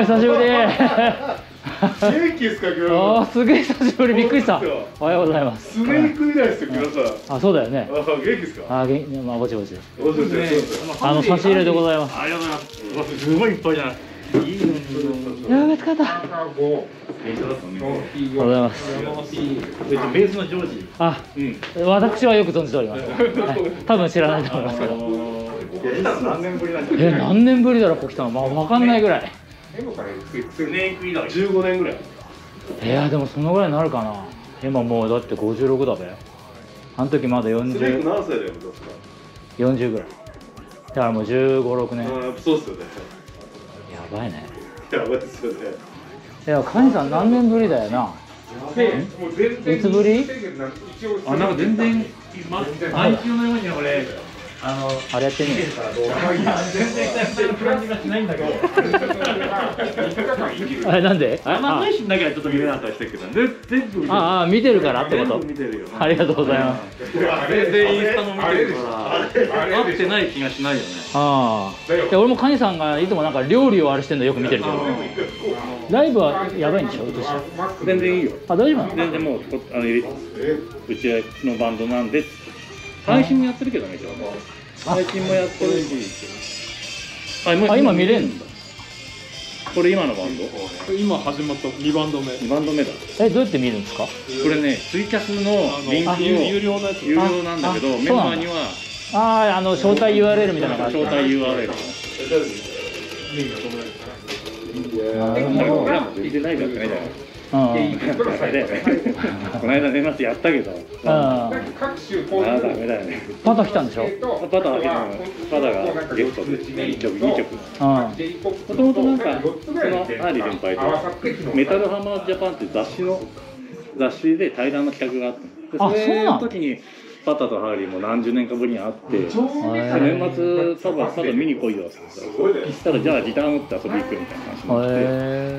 久しぶり。 元気ですか、今日。 ああ、すげえ久しぶり、びっくりした。おはようございます。 スネーク以来ですよ、皆さん。 あ、そうだよね。 元気ですか。 まあ、ぼちぼち。 差し入れでございます。 ありがとうございます。すごいいっぱいじゃない。いいの。 やべ、疲れた。ありがとうございます。 ベースのジョージ。 あ、私はよく存じております。多分知らないと思いますけど。 何年ぶりなんですか。 何年ぶりだろう、ここ来たの。まあ、わかんないぐらい。 スネーク以来15年ぐらい。 いや、でもそのぐらいになるかな。今もうだって56だべ。あの時まだ40。 スネーク何歳でやめたんですか。 40ぐらい。だからもう15、6年。 そうっすよね。 やばいね。 やばいですよね。 いや、カニさん何年ぶりだよな。いつぶり？ あ、なんか全然毎週のように俺あれやってみる。 全然久々の感じがしないんだけど。 あれなんで？ 生配信だけはちょっと見れなかったりしてるけど、全部。 ああ、見てるからってこと？ 見てるよ。 ありがとうございます。 全然インスタも見てるから、会ってない気がしないよね。 ああ。いや、俺もカニさんがいつもなんか料理をあれしてるのよく見てるけど。ライブはやばいんでしょ？ 全然いいよ。 あ、大丈夫なの？ 全然もううちのバンドなんで。配信もやってるけどね、今日も。配信もやってるし。 今見れるんだ。 これ今のバンド？ 今始まった2バンド目。 2バンド目だ。 どうやって見るんですか？これね、ツイキャスのリンクを有料なやつ。 有料なんだけど、メンバーには招待 URL みたいな感じ。 招待 URL。俺らも全然ないからね。この間年末やったけど、ダメだよね。 パタ来たんでしょ？ パタがゲストで2曲。もともとなんかそのアーリー先輩とメタルハマージャパンって雑誌で対談の企画があった。それの時にパタとハーリーも何十年かぶりに会って、年末多分パタ見に来いよって言ったら、じゃあギター持って遊び行くみたいな話になって、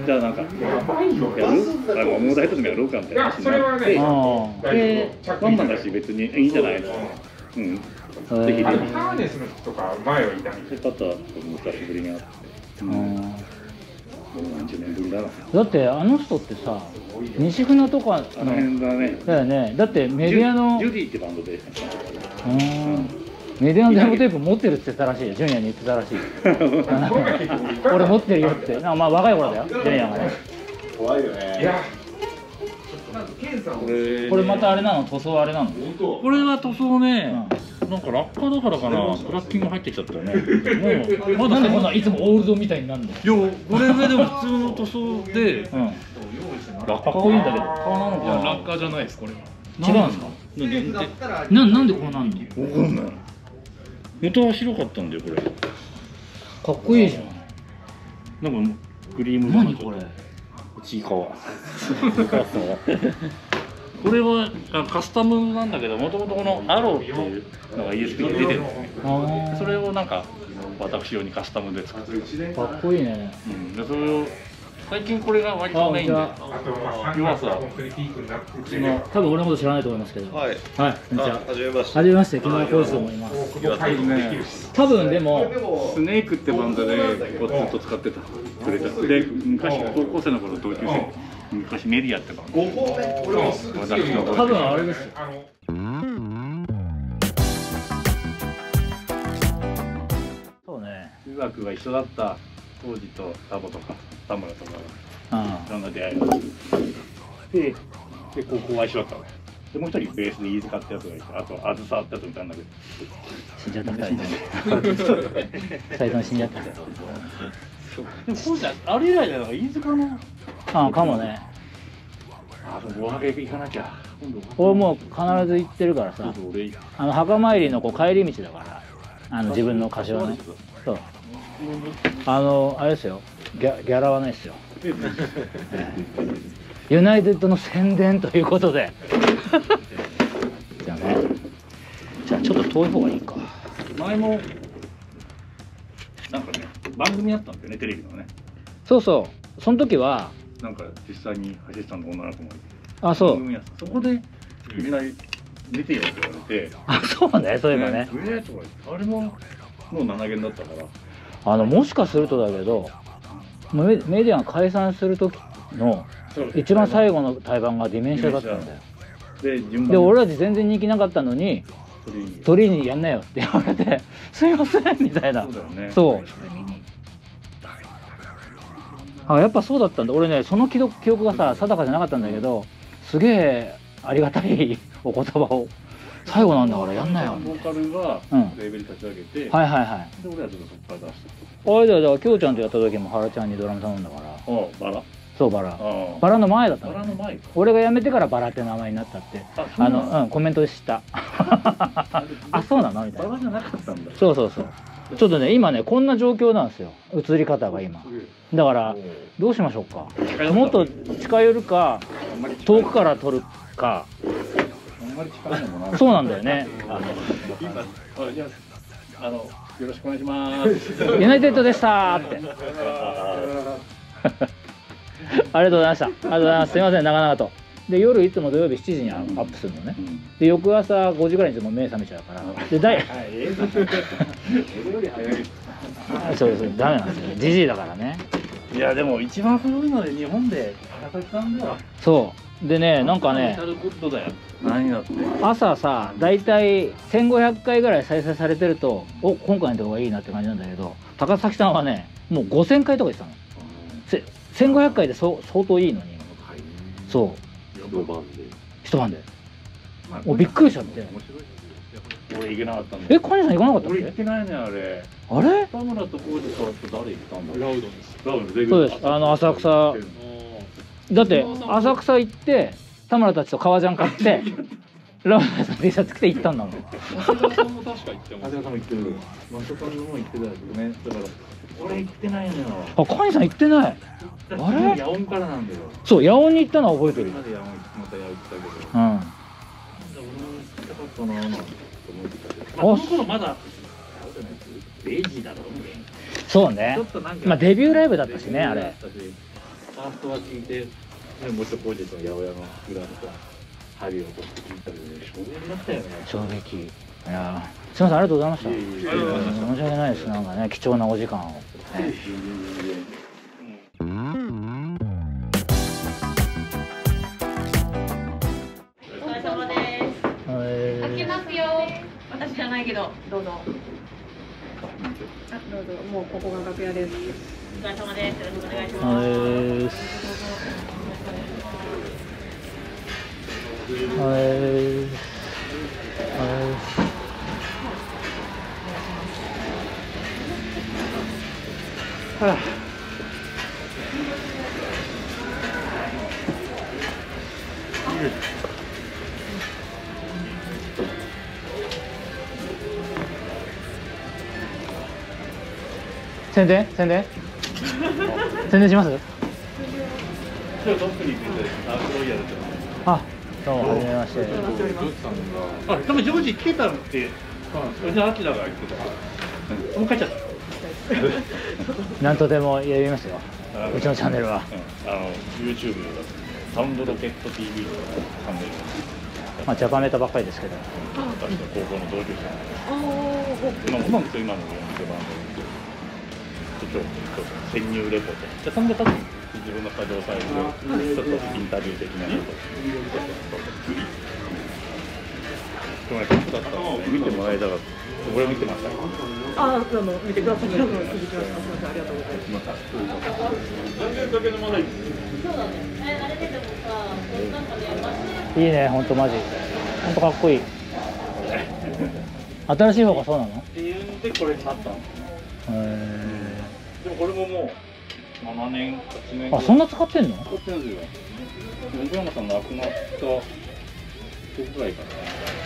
じゃあなんかやる？モーダイトでもやろうかみたいな話になって、でワンマンだし別にいいんじゃないの？ぜひハーネスの人とか前はいたみたいな。パタと久しぶりに会って、何十年ぶりだな。 だってあの人ってさ、西船とかあの辺だね。 だよね。だってメディアのジュディってバンドで。 メディアのデモテープ持ってるって言ってたらしいよ。ジュニアに言ってたらしい。俺持ってるよって。まあ若い頃だよ。ジュニアがね。 怖いよね。いや。 これまたあれなの？塗装あれなの？ これは塗装ね。なんかラッカーだからかな、クラッキング入ってきちゃったよね。 もうなんでこんないつもオールドみたいになるの？いや、これでも普通の塗装で、 かっこいいんだけど。 ラッカーじゃないです、これは。 違うんですか？なんでこうなんの？ わかんない。元は白かったんだよ、これ。かっこいいじゃん。 なんかクリーム。 何これ？ ちいかわ。これはカスタムなんだけど、もともとこのアローっていうのが ESP に出てるんですね。それをなんか私用にカスタムで作ってる。 かっこいいね。 でそれを最近これが割とメインで。今さ、うちの多分俺のこと知らないと思いますけど。はい。こんにちは。 はじめまして。 はじめまして、木村浩二と思います。多分でもスネークってバンドでこうずっと使ってた。で昔高校生の頃同級生。昔メディアってば。 多分あれですよ。そうね。 中学が一緒だった当時とタボとか田村とかいろんな出会いがあって、で高校は一緒だったの。でもう一人ベースで飯塚ってやつがいて、あとあずさってやつがいたんだけど。 死んじゃった2人。2人とも死んじゃったけど。 でもそうじゃあれ以来だよ、飯塚の。 かもね。 おはげ行かなきゃ。 俺もう必ず行ってるからさ。墓参りの帰り道だから。自分の柏ね。そう。あれですよ。ギャラはないですよ。ユナイテッドの宣伝ということで。じゃあね。じゃあちょっと遠い方がいいか。 前もなんかね、番組あったんだよね、テレビのね。 そうそう。その時はなんか実際にアシスタントの女の子もいて。 そう。 そこでいきなり出てよって言われて。 そうね、そういえばね。 とか言って、あれももう7限だったから。 もしかするとだけど、 もうメディアが解散する時の一番最後の対バンがディメンシアだったんだよ。で俺たち全然人気なかったのに鳥にやんなよって言われてすいませんみたいな。そうあ、やっぱそうだったんだ。俺ねその記憶がさ定かじゃなかったんだけど、すげえありがたいお言葉を、最後なんだからやんなよ。 ボーカルがレーベル立ち上げて、 はいはいはい。 で俺らちょっとそこから出してあれだよ、だからきょうちゃんとやった時も原ちゃんにドラム頼んだから。 バラ。 そうバラ。バラの前だったの。 バラの前。 俺が辞めてからバラって名前になったって、コメントで知った。あ、そうなのみたいな。 バラじゃなかったんだ。 そうそうそう。ちょっとね今ねこんな状況なんですよ、映り方が今。だからどうしましょうか。もっと近寄るか遠くから撮るか。そうなんだよね。 よろしくお願いします。 ユナイテッドでしたーって。ありがとうございました。ありがとうございます。すいません長々と。で夜いつも土曜日7時にアップするのね。で翌朝5時ぐらいにいつも目覚めちゃうから。でそうそうダメなんですよ。ジジイだからね。 いやでも一番古いので日本で高崎さんだよ。 そうでね、なんかね何だって朝さだいたい1500回ぐらい再生されてるとお今回のとこがいいなって感じなんだけど、高崎さんはねもう5000回とか言ってたの。1500回で相当いいのに。そう一晩でもうびっくりしちゃって。 俺行けなかったんだ。 え、カニさん行かなかったっけ？ 俺行ってないねあれ。 あれ？ 田村と浩二さんと誰行ったんだ。ラウドです。 そうです。浅草。だって浅草行って田村たちと革ジャン買ってラウドさん T シャツ着て行ったんだもん。 長谷川さんも確か行ってます。長谷川さんも行ってる。マスカルのも行ってたよね。だから俺行ってないのよ。 あ、カニさん行ってない。あれ？ 野音からなんだよ。 そう、野音に行ったのは覚えてる。 まだ野音また野音行ったけど。 うん。 俺も行きたかったなぁなんて思ってたけど。この頃まだベイジーだろうね。 そうね。まあデビューライブだったしねあれ。 ファーストは聞いて、もう一度工事と八百屋の裏の針を取って聞いたけどね、衝撃だったよね。 衝撃。いやすみませんありがとうございました。申し訳ないですなんかね貴重なお時間を。 私じゃないけど、どうぞ。どうぞ、もうここが楽屋です。お疲れ様です。よろしくお願いします。 宣伝します？あ、どうもはじめまして。 あ、多分ジョージ来てたって、うちのアキラが言ってた。もう帰っちゃった。 なんとでもやりますよ。うちのチャンネルは。 YouTube サウンドロケット TV のチャンネル。 まあジャパネタばっかりですけど。 私の高校の同級生。今も今の潜入レポート。じゃそんで多分自分の作業サイトでちょっとインタビュー的なこと。今日だったので見てもらえたら、俺見てました。 見てください。ありがとうございます。そうだね。あれでもさ、なんかね、 いいね、本当マジ。本当かっこいい。新しい方がそうなの？ っていうんでこれ買ったの。でもこれももう7年、8年。 あ、そんな使ってんの？ 使ってるんですよ。横山さん亡くなった時ぐらいかな。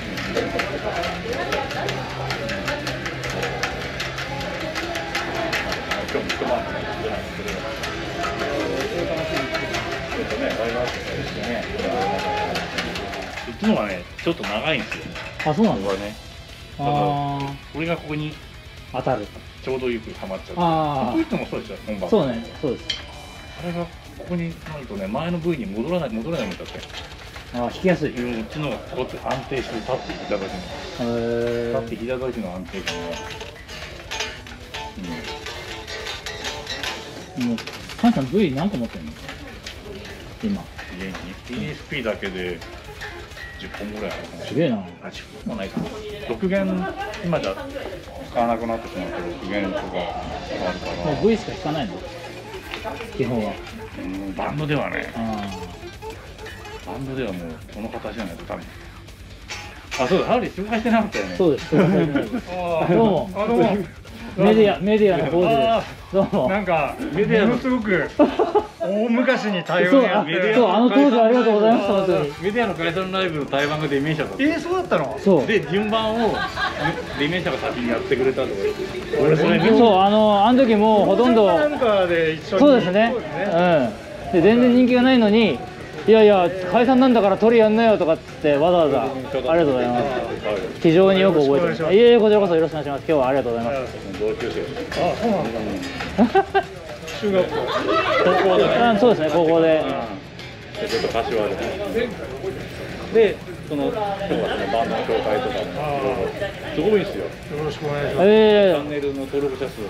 今日も一晩も出ないんですけど、それ楽しみにしてね、ライブアートしてね。うちのはね、ちょっと長いんですよ。 あ、そうなんだ。 これね。これがここに当たる。 ちょうどよくはまっちゃう。 ああ。 こういってもそうですよ、本番。 そうね、そうです。 あれがここになるとね、前の部位に戻らないんだって。 ああ、引きやすい。 うちのがこうやって安定して立って引いた時の。立って引いた時の安定感が。 もうカンさん V 何個持ってんの今？ 家に ESP だけで10本ぐらいあるかもしすげえな。 れない。あ、10本もないかな。6弦今じゃ使わなくなってしまって6弦とかあるから。 もう V しか弾かないの基本は。 バンドではね、 あバンドではもうこの形じゃないとダメ。あ、そうだ、ハーリー紹介してなかったよね。 そうです。どうも。 どうも。 メディアの方で。どうも。 なんかメディアものすごく大昔に対応にあって。 そう、あの当時ありがとうございました本当に。 メディアの解散ライブの対バンがディメンシャだった。 そうだったの？ そう。 で順番をディメンシャが先にやってくれたとか言って。俺それ見そう、あの時もうほとんど。 なんかで一緒に。 そうですね。うん。で全然人気がないのに。いやいや解散なんだから取りやんなよとかっつってわざわざありがとうございます。非常によく覚えてます。いえいえこちらこそよろしくお願いします。今日はありがとうございます。 同級生。 あ、そうなんだ。中学校。 高校だね。 そうですね、高校で。 ちょっと柏で。で、その今日はそのバンドの紹介とかもすごいですよ。 よろしくお願いします。 チャンネルの登録者数が。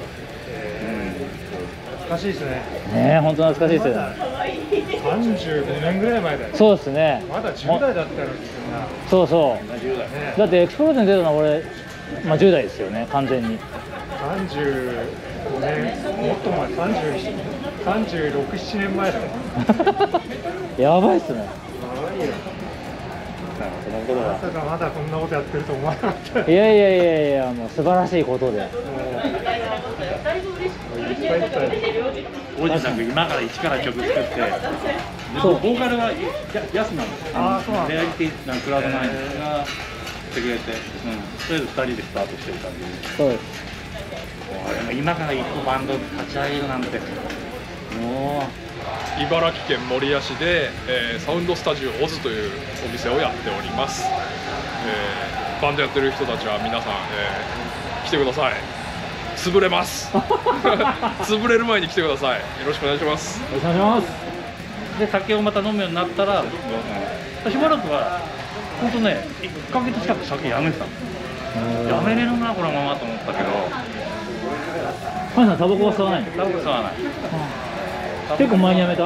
懐かしいですね。 ねえ、本当懐かしいですよ。 35年ぐらい前だよ。 そうですね。 まだ10代だったのに。 そうそう。だってエクスプローズに出たのは俺、まあ10代ですよね、完全に。 35年、もっと前、36、7年前だよ。 やばいっすね。 その頃はまさかまだこんなことやってると思わなかった。 いやいやいやいや、もう素晴らしいことで。 おじさんが今から一から曲作って、そうボーカルはヤスなんですよ。 ああ、そうなんだ。 レアリティなんクラウドナインがしてくれて、とりあえず2人でスタートしてる感じ。 そうです。 今から一個バンド立ち上げるなんて、もう茨城県守谷市で、サウンドスタジオオズというお店をやっております。バンドやってる人たちは皆さん、来てください。潰れます潰れる前に来てください。よろしくお願いします。 よろしくお願いします。 で酒をまた飲むようになったら、しばらくは本当ね1ヶ月近く酒やめてたの。やめれるなこのままと思ったけど、 カンさんタバコは吸わないの？ タバコ吸わない。 結構前にやめた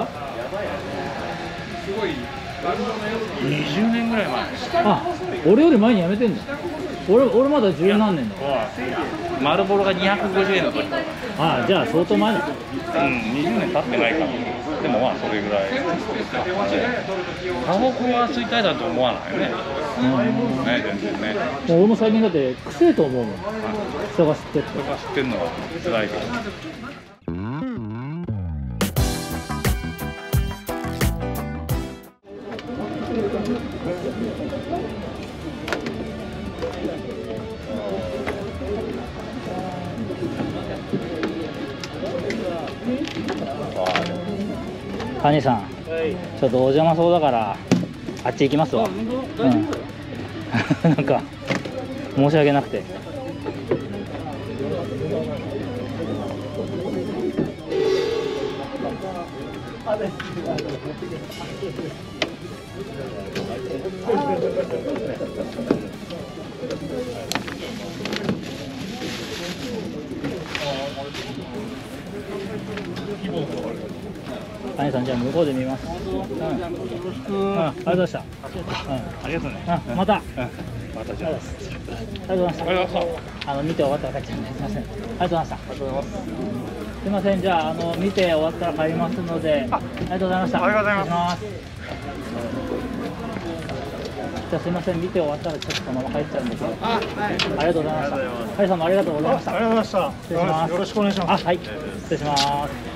20年ぐらい前。 あ、俺より前にやめてんだ。俺まだ十何年だ。 丸ボロが250円の時。 ああ、じゃあ相当前だ。 20年経ってないかな。でもまあそれぐらい。タバコは吸いたいだと思わないね。ね、全然ね。 もう俺も最近だってくせえと思うもん。人が吸ってって。 人が吸ってるのは辛いけど。 カニさん、ちょっとお邪魔そうだからあっち行きますわ。なんか申し訳なくて。カニさん、じゃあ向こうで見ます。ありがとうございました。 ありがとうね。 また。 またじゃあ。 ありがとうございました。見て終わったら帰っちゃうんで、すみません。ありがとうございました。すみません、じゃあ見て終わったら帰りますので、ありがとうございました。 ありがとうございます。 じゃあすみません、見て終わったらちょっとそのまま帰っちゃうんですけど、ありがとうございました。カニさんもありがとうございました。 ありがとうございました。 失礼します。 よろしくお願いします。 はい、失礼します。